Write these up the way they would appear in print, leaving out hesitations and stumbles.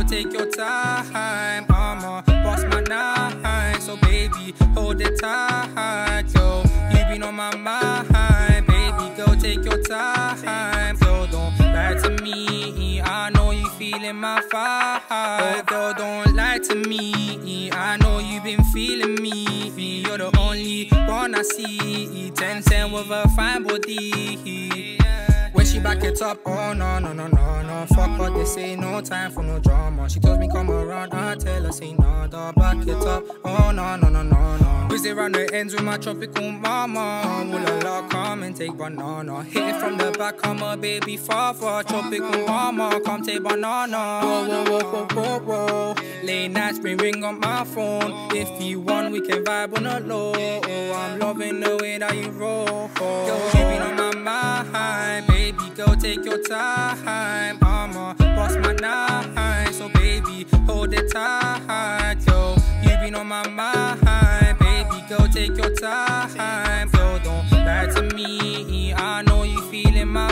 take your time. I'ma bust my nine, so baby, hold it tight, yo. You been on my mind, baby, go take your time. Girl, don't lie to me, I know you feeling my vibe. Oh, girl, don't lie to me, I know you been feeling me. You're the only one I see, 10-10 with a fine body. When she back it up, oh no, no, no, no, no. Fuck what they say, no time for no drama. She tells me come around, I tell her say no, dog. Back it up, oh no, no, no, no, no. Visit round the ends with my tropical mama. Will a lot come and take banana. Hit it from the back, I'm a baby father. Tropical mama, come take banana. Whoa, whoa, whoa, whoa, whoa, whoa. Late nights been ring on my phone. If you want, we can vibe on the low. Oh, I'm loving the way that you roll. Girl, you been on my mind, baby, go take your time. I'ma bust my nine, so baby, hold it tight, yo. You been on my mind, baby, go take your time. Girl, don't lie to me, I know you feeling my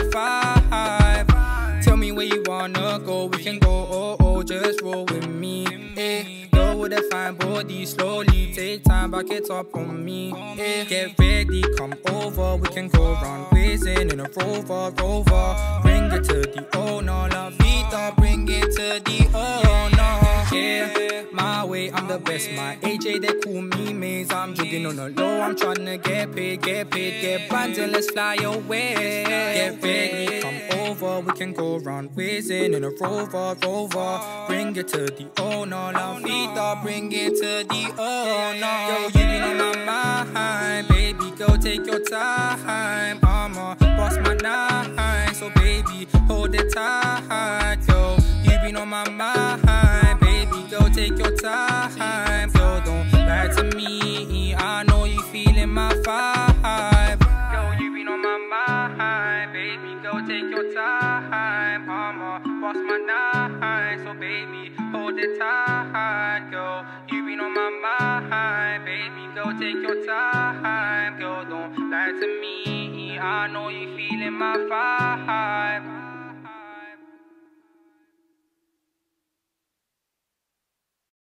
vibe. Tell me where you wanna go, we can go, oh, oh, just roll with me, eh. Go with a fine body, slowly take time, back it up on me, eh. Get ready, come over, we can go round whizzing in a rover. Bring it to the owner, La Vida, bring it to the owner. Yeah, my way, I'm the best. My AJ, they call me Maze. I'm jogging on the low, I'm tryna get paid, get bands and let's fly away. Get ready, come over, we can go round whizzing in a rover. Bring it to the owner, La Vida, bring it to the owner. Yo, you been on my mind, baby, go take your time. I'ma bust my nine, so baby, hold it tight, yo. You been on my mind, baby, go take your time. Girl, don't lie to me, I know you feeling my vibe. Yo, you been on my mind, baby, go take your time. I'ma bust my nine, so baby, hold it tight, girl. You been on my mind, baby, go take your time. Girl, don't lie to me, I know you feeling my vibe.